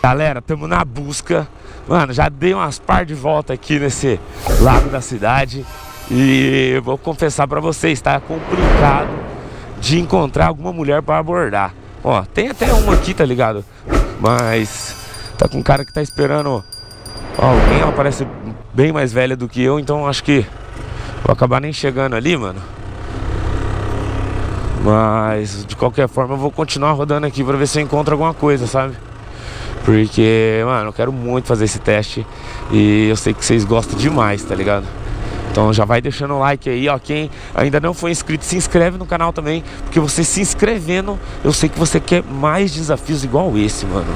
Galera, estamos na busca. Mano, já dei umas par de volta aqui nesse lado da cidade. E eu vou confessar pra vocês, tá complicado de encontrar alguma mulher pra abordar. Ó, tem até uma aqui, tá ligado? Mas tá com um cara que tá esperando alguém. Ela parece bem mais velha do que eu, então acho que vou acabar nem chegando ali, mano. Mas de qualquer forma eu vou continuar rodando aqui pra ver se eu encontro alguma coisa, sabe? Porque, mano, eu quero muito fazer esse teste. E eu sei que vocês gostam demais, tá ligado? Então já vai deixando o like aí, ó. Quem ainda não foi inscrito, se inscreve no canal também. Porque você se inscrevendo, eu sei que você quer mais desafios igual esse, mano.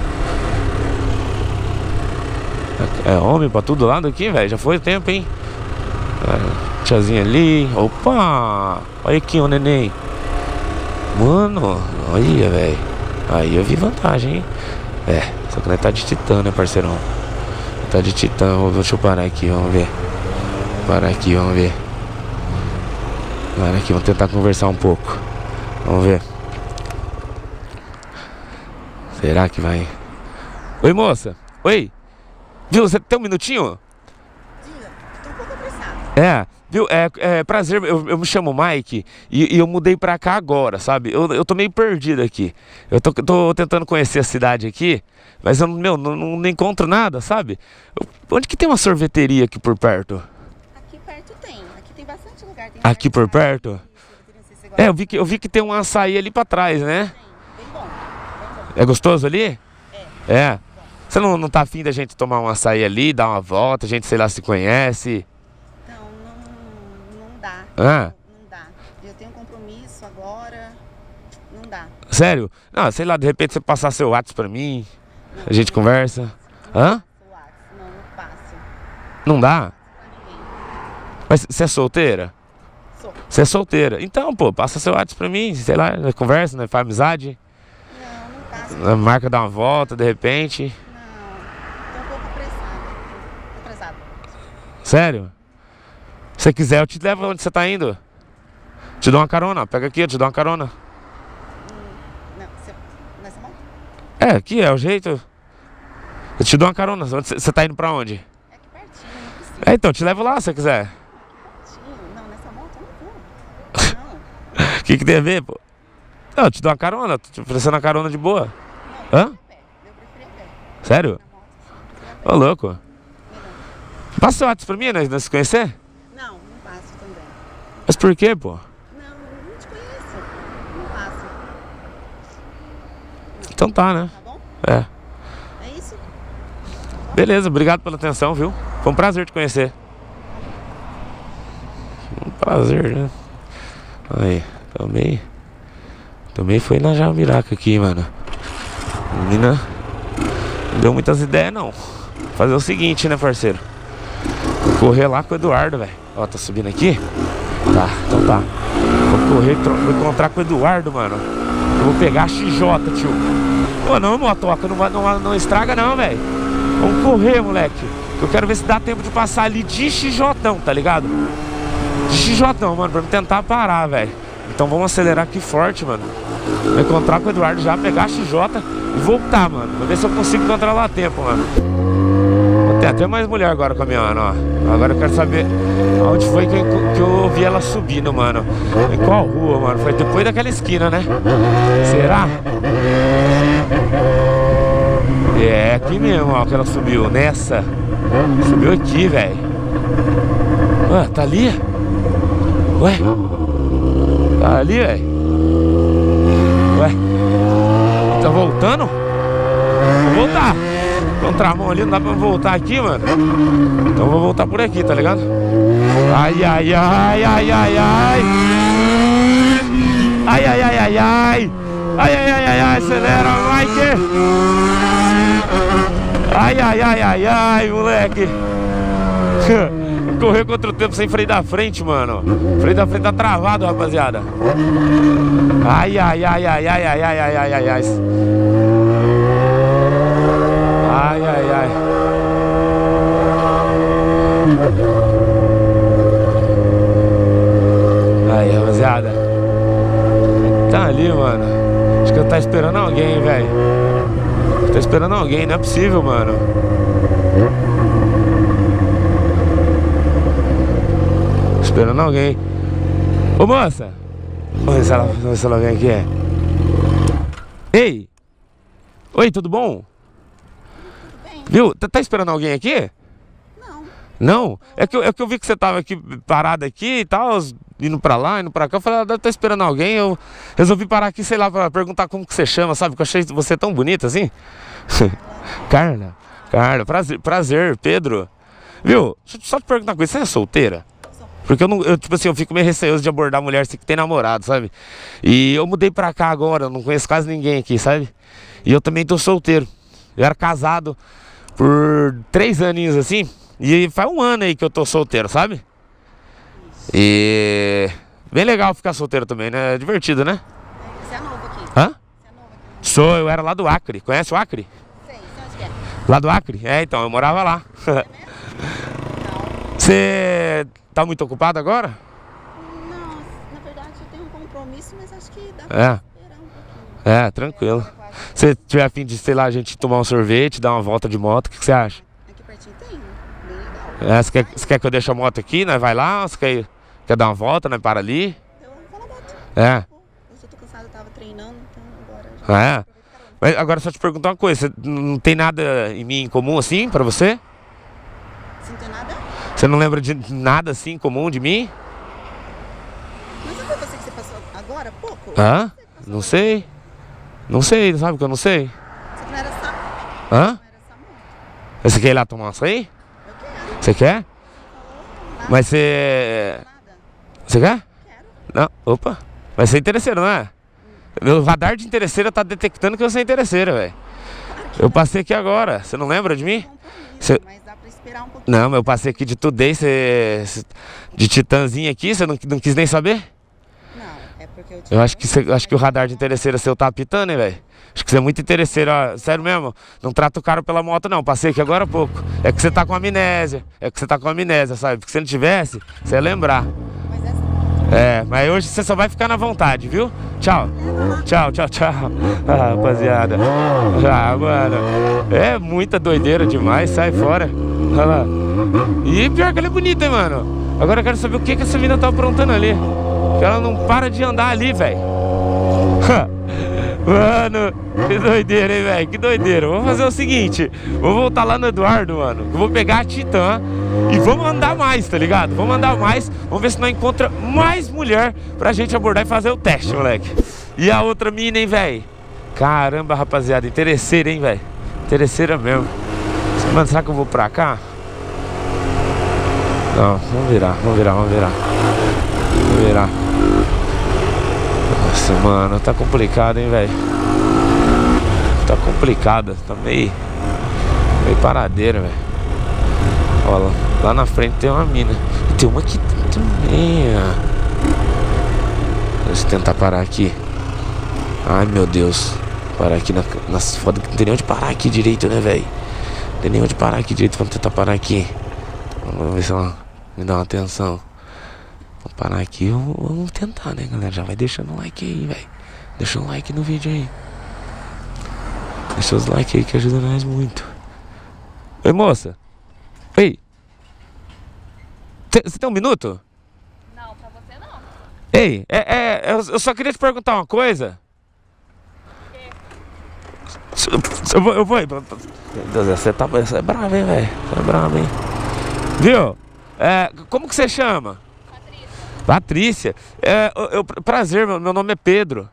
É homem pra todo lado aqui, velho. Já foi o tempo, hein? Tiazinha ali. Opa! Olha aqui, ó, neném. Mano, olha, velho. Aí eu vi vantagem, hein? É, só que nós tá de titã, né, parceirão? Tá de titã. Deixa eu parar aqui, vamos ver. Parar aqui, vamos ver. Parar aqui, vamos tentar conversar um pouco. Vamos ver. Será que vai? Oi, moça. Oi. Viu, você tem um minutinho? Tô um pouco apressado. É, viu, prazer, eu me chamo Mike e eu mudei pra cá agora, sabe? Eu tô meio perdido aqui. Eu tô tentando conhecer a cidade aqui, mas eu, não encontro nada, sabe? Onde que tem uma sorveteria aqui por perto? Aqui perto tem. Aqui tem bastante lugar. Tem Aqui por perto? Isso, Eu vi que tem um açaí ali pra trás, né? bem bom. É gostoso ali? É. É. Você não tá afim da gente tomar um açaí ali, dar uma volta, a gente, sei lá, se conhece? Não dá. Ah. Não dá. Eu tenho um compromisso agora. Não dá. Sério? Não, sei lá, de repente você passar seu WhatsApp pra mim, a gente conversa. Hã? Não passo. Não dá? Pra ninguém. Mas você é solteira? Sou. Você é solteira. Então, pô, passa seu WhatsApp pra mim, sei lá, nós conversa, nós faz amizade. Não passo. Marca dar uma volta, de repente. Não. Tô um pouco apressada. Tô atrasada. Sério? Se você quiser, eu te levo onde você tá indo. Te dou uma carona, pega aqui, eu te dou uma carona. Não, nessa mão? É, aqui é o jeito. Eu te dou uma carona. Você tá indo pra onde? É aqui pertinho, não precisa. É, então, te levo lá se você quiser. Pertinho. Não, nessa moto eu não vou. Não. O que tem a ver, pô? Não, eu te dou uma carona, tô te oferecendo uma carona de boa. Não, Hã? eu preferi a pé. Sério? Na moto, Ô, louco. não. Passa seu WhatsApp pra mim, nós se conhecer? Não passo também. Mas por quê, pô? Não te conheço. Não passo. Então tá, né? Tá bom? É. É isso? Beleza, obrigado pela atenção, viu? Foi um prazer te conhecer. Um prazer, né? Aí, também foi na Jamiraca aqui, mano. Menina, não deu muitas ideias, não. Fazer o seguinte, né, parceiro? Vou correr lá com o Eduardo, velho. Ó, tá subindo aqui? Tá, então tá. Vou correr, vou encontrar com o Eduardo, mano. Eu vou pegar a XJ, tio. Pô, não, motoca, não estraga não, velho. Vamos correr, moleque. Eu quero ver se dá tempo de passar ali de XJ, tá ligado? De XJ, mano, pra me tentar parar, velho. Então vamos acelerar aqui forte, mano. Vou encontrar com o Eduardo já, pegar a XJ e voltar, mano. Vou ver se eu consigo encontrar lá a tempo, mano. Tem até mais mulher agora caminhando, ó. Agora eu quero saber onde foi que eu ouvi ela subindo, mano. Em qual rua, mano? Foi depois daquela esquina, né? Será? É aqui mesmo, ó, que ela subiu. Nessa. Subiu aqui, velho. Ué, tá ali? Ué? Tá ali, velho? Ué? Tá voltando? Vou voltar. Contramão ali, não dá pra voltar aqui, mano. Então eu vou voltar por aqui, tá ligado? Ai, ai, ai, ai, ai, ai. Ai, ai, ai, ai, ai. Ai, ai, ai, ai, ai, acelera, Mike. Ai, ai, ai, ai, ai, moleque. Correr contra o tempo sem freio da frente, mano. O freio da frente tá travado, rapaziada. Ai, ai, ai, ai, ai, ai, ai, ai, ai, ai, ai. Ai, ai, ai. Aí, rapaziada. Tá ali, mano. Acho que eu tá esperando alguém, velho. Tá Tá esperando alguém, não é possível, mano. Esperando alguém. Ô, moça! Vamos ver se ela vem aqui. Ei! Oi, tudo bom? Tudo bem? Viu? Tá esperando alguém aqui? Não. Não? É que eu vi que você tava aqui parado aqui e tal, indo pra lá, indo pra cá. Eu falei, ela deve estar esperando alguém. Eu resolvi parar aqui, sei lá, pra perguntar como que você chama, sabe? Porque eu achei você tão bonita assim. Carla, prazer, Pedro. Viu? Deixa eu só te perguntar uma coisa, você é solteira? Porque tipo assim, eu fico meio receoso de abordar mulher assim que tem namorado, sabe? E eu mudei pra cá agora, eu não conheço quase ninguém aqui, sabe? E eu também tô solteiro. Eu era casado por 3 aninhos assim, e faz 1 ano aí que eu tô solteiro, sabe? E bem legal ficar solteiro também, né? É divertido, né? Você é novo aqui? Hã? Você é novo aqui? Sou, eu era lá do Acre. Conhece o Acre? Sei, onde que é? Lá do Acre? É, então, eu morava lá. É mesmo? Você tá muito ocupado agora? Não, na verdade eu tenho um compromisso, mas acho que dá pra É. esperar um pouquinho. É, tranquilo. Se tiver a fim de, sei lá, a gente tomar um sorvete, dar uma volta de moto, o que você acha? Aqui pertinho tem, bem legal. É, você quer que eu deixe a moto aqui, né? Vai lá, você quer dar uma volta, né? Para ali? Eu vou na moto. É. Hoje eu tô cansada, eu tava treinando, então agora já É. aproveito carona. Mas agora só te perguntar uma coisa, você não tem nada em mim em comum assim, pra você? Você não tem nada? Você não lembra de nada assim em comum de mim? Mas não foi você que você passou agora, há pouco? Hã? Não sei. Não sei, sabe que eu não sei? Você que não era essa, Hã? não era essa moto. Você quer ir lá tomar um açaí? Eu quero. Você quer? Nada, Mas você... nada. Você quer? Quero. Não, opa. Vai ser interesseiro, não é? Meu radar de interesseira tá detectando que você é interesseira, velho. Eu passei aqui agora, você não lembra de mim? Compromisso, mas dá pra esperar um pouquinho. Não, mas eu passei aqui de Today, de titãzinha aqui, você não quis nem saber? Não, é porque eu Eu acho que o radar de interesseira seu tá apitando, hein, velho? Acho que você é muito interesseiro, ó. Sério mesmo. Não trata o cara pela moto, não. Passei aqui agora há pouco. É que você tá com amnésia. Sabe? Porque se não tivesse, você ia lembrar. Mas essa moto. É, mas hoje você só vai ficar na vontade, viu? Tchau. Tchau. Ah, rapaziada. Ah, mano. É muita doideira demais. Sai fora. Olha lá. E pior que ela é bonita, hein, mano? Agora eu quero saber o que essa mina tá aprontando ali. Que ela não para de andar ali, velho. Mano, que doideira, hein, velho? Que doideira. Vamos fazer o seguinte: vou voltar lá no Eduardo, mano. Eu vou pegar a Titã e vamos andar mais, tá ligado? Vamos andar mais. Vamos ver se nós encontra mais mulher pra gente abordar e fazer o teste, moleque. E a outra mina, hein, velho? Caramba, rapaziada. Interesseira, hein, velho? Interesseira mesmo. Mano, será que eu vou pra cá? Não, vamos virar. Nossa, mano, tá complicado, hein, velho. Tá complicado, tá meio paradeira, velho. Olha, lá na frente tem uma mina. E tem uma aqui também, ó. Deixa eu tentar parar aqui. Ai, meu Deus. Parar aqui nas foda que não tem nem onde parar aqui direito, né, velho? Não tem nem onde parar aqui direito. Vamos tentar parar aqui. Vamos ver se ela me dá uma atenção. Vamos parar aqui, vamos tentar, né, galera? Já vai deixando um like aí, velho. Deixa um like no vídeo aí. Deixa os likes aí que ajuda nós muito. Oi, moça. Oi. Você tem um minuto? Não, pra você não. Ei, eu só queria te perguntar uma coisa. Eu vou. Meu Deus, você é bravo, hein, velho? Você é bravo, hein? Viu? Como que você chama? Patrícia. Prazer, meu nome é Pedro.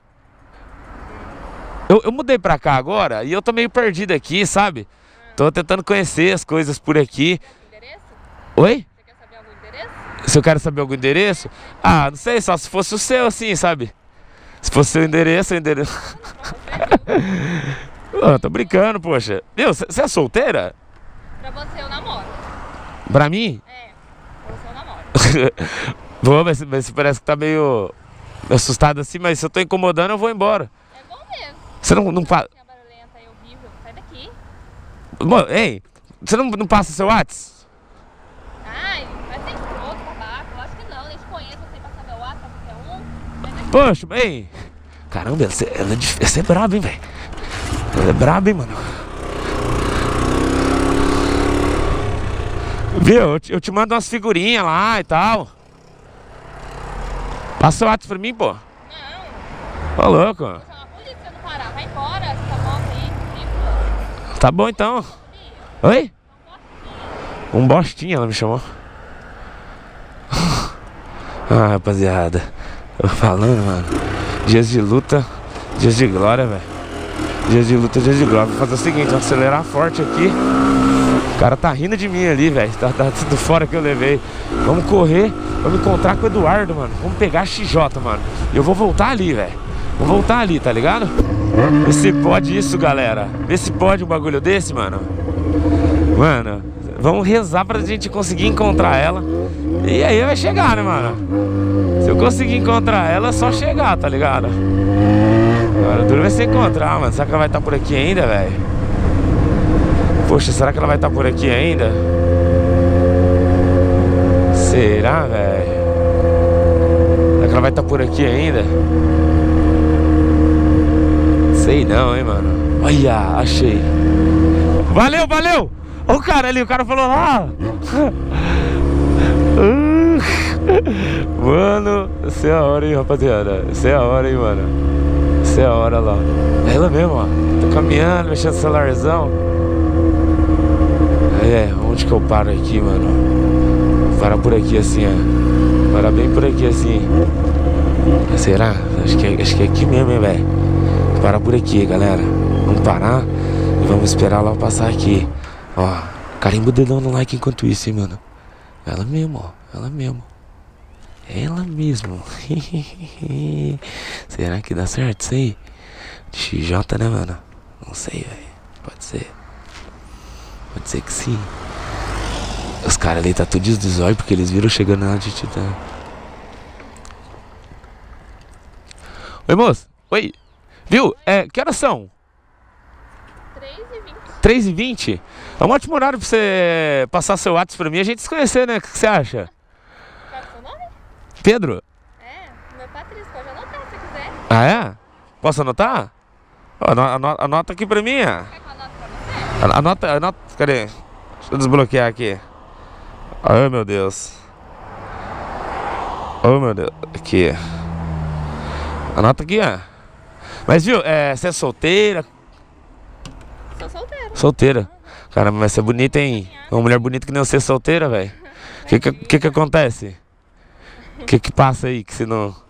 Eu mudei pra cá agora e eu tô meio perdido aqui, sabe? Tô tentando conhecer as coisas por aqui. Endereço? Oi? Você quer saber algum endereço? Se eu quero saber algum endereço? Ah, não sei, só se fosse o seu, assim, sabe? Se fosse o seu endereço, o endereço. Oh, tô brincando, poxa. Viu, você é solteira? Pra você eu namoro. Pra mim? É, pra você eu namoro. Vou, mas você parece que tá meio assustado assim, mas se eu tô incomodando, eu vou embora. É bom mesmo. Você não passa. Tem a barulhenta aí horrível. Sai daqui. Ei, você não passa seu WhatsApp? Ai, vai ser escroto, babaca. Eu acho que não. Nem te conheço, você passar meu WhatsApp pra qualquer um. Sai daqui. Poxa, ei. Caramba, você é braba, hein, velho? Ela é braba, hein, mano? Viu? Eu te mando umas figurinhas lá e tal. Passa o WhatsApp pra mim, pô. Não. Ô, louco. Vou chamar a polícia não parar. Vai embora, essa moto aí. Ridícula. Tá bom então. Oi? Um bostinha, ela me chamou. Ah, rapaziada. Eu falando, mano. Dias de luta, dias de glória, velho. Dias de luta, dias de glória. Vou fazer o seguinte, vou acelerar forte aqui. O cara tá rindo de mim ali, velho. Tá tudo fora que eu levei. Vamos correr, vamos encontrar com o Eduardo, mano. Vamos pegar a XJ, mano. E eu vou voltar ali, velho. Vou voltar ali, tá ligado? Vê se pode isso, galera. Vê se pode um bagulho desse, mano. Mano, vamos rezar pra gente conseguir encontrar ela. E aí vai chegar, né, mano? Se eu conseguir encontrar ela, é só chegar, tá ligado? Agora duro vai se encontrar, mano. Será que ela vai estar por aqui ainda, velho? Poxa, será que ela vai estar por aqui ainda? Será, velho? Será que ela vai estar por aqui ainda? Sei não, hein, mano. Olha, achei. Valeu, valeu! Olha o cara ali, o cara falou lá. Mano, essa é a hora, hein, rapaziada. Essa é a hora, hein, mano. Essa é a hora lá. É ela mesmo, ó. Tô caminhando, mexendo no celularzão. Onde que eu paro aqui, mano? Para por aqui assim, ó. Para bem por aqui assim. Será? Acho que é aqui mesmo, hein, velho. Para por aqui, galera. Vamos parar e vamos esperar ela passar aqui. Ó, carimba o dedão no like enquanto isso, hein, mano. Ela mesmo, ó. Ela mesmo. Ela mesmo. Será que dá certo isso aí? XJ, né, mano? Não sei, velho. Pode ser. Pode ser que sim. Os caras ali tá tudo dos olhos porque eles viram chegando na de Titã. Oi, moço. Oi. Viu? Que horas são? 3h20. É um ótimo horário pra você passar seu WhatsApp pra mim e a gente se conhecer, né? O que você acha? Qual é o seu nome? Pedro? Meu é Patrícia, pode anotar se você quiser. Ah, é? Posso anotar? Ó, anota aqui pra mim, ó. Quer que eu anote pra você? Anota. Cadê? Deixa eu desbloquear aqui. Ai, meu Deus. Oh, meu Deus. Aqui. Anota aqui, ó. Mas viu, você é solteira? Sou solteira. Solteira. Caramba, mas você é bonita, hein? Uma mulher bonita que nem você solteira, velho. O que acontece? O que passa aí que você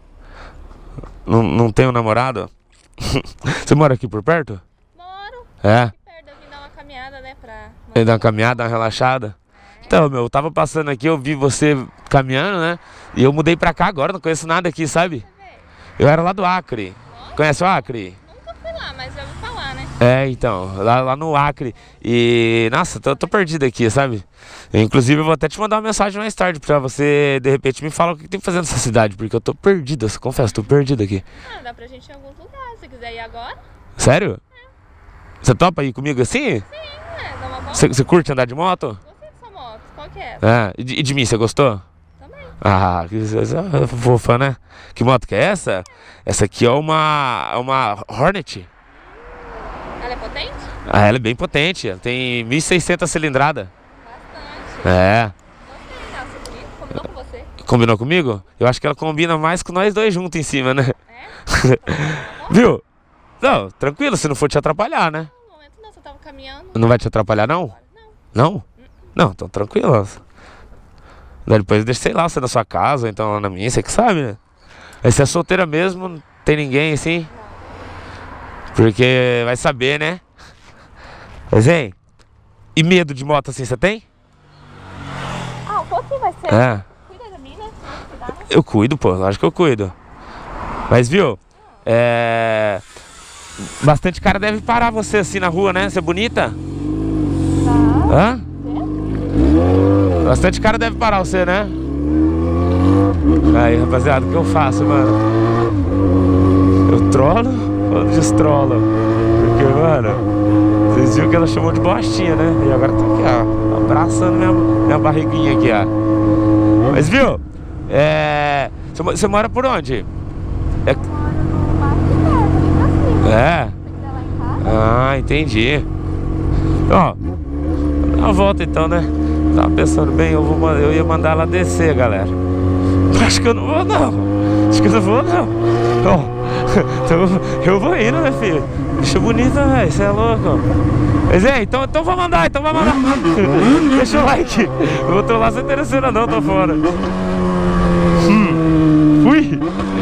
não tem um namorado? Você mora aqui por perto? Moro. É? Aqui perto, eu vim dar uma caminhada, né, pra... Dar uma caminhada, uma relaxada? Então, eu tava passando aqui, eu vi você caminhando, né? E eu mudei pra cá agora, não conheço nada aqui, sabe? Eu era lá do Acre. Conhece o Acre? Nunca fui lá, mas já ouvi falar, né? Então, lá no Acre. E, nossa, tô perdido aqui, sabe? Inclusive, eu vou até te mandar uma mensagem mais tarde pra você, de repente, me falar o que tem que fazer nessa cidade, porque eu tô perdido, eu confesso, tô perdido aqui. Dá pra gente ir em alguns lugares, se quiser ir agora. Sério? Você topa ir comigo assim? Sim, dá uma volta. Você curte andar de moto? Gostei dessa moto, qual que é? E de mim, você gostou? Também. Ah, que fofa, né? Que moto que é essa? Essa aqui é uma Hornet. Ela é potente? Ah, ela é bem potente, ela tem 1.600 cilindrada. Bastante. Gostei, nossa, bonito. Combinou com você? Combinou comigo? Eu acho que ela combina mais com nós dois juntos em cima, né? Viu? Não, tranquilo, se não for te atrapalhar, né? No momento não, você tava caminhando. Não vai te atrapalhar, não? Não? Não, então tranquilo. Daí depois deixa, sei lá, você na sua casa, ou então lá na minha, você que sabe, né? Aí você é solteira mesmo, não tem ninguém assim? Porque vai saber, né? Mas, hein? E medo de moto assim, você tem? Um pouquinho vai ser. Cuida da mina, cuidar. Eu cuido, pô, lógico que eu cuido. Mas, viu? Bastante cara deve parar você assim na rua, né? Você é bonita? Hã? Bastante cara deve parar você, né? Aí, rapaziada, o que eu faço, mano? Eu trolo ou destrolo? Porque, mano, vocês viram que ela chamou de bostinha, né? E agora tá aqui, ó, abraçando minha barriguinha aqui, ó. Mas, viu? Você mora por onde? Eu moro no bairro de perto, ali pra cima. Você quiser lá em casa? Ah, entendi. Ó, dá uma volta então, né? Tava pensando bem, eu ia mandar ela descer, galera. Acho que eu não vou não. Acho que eu não vou não. Ó, então, eu vou indo, né, filho? Bicho bonita, velho, você é louco. Mas é, então vamos andar, Deixa o like. Eu vou lá sem interessante não, tô fora. Fui.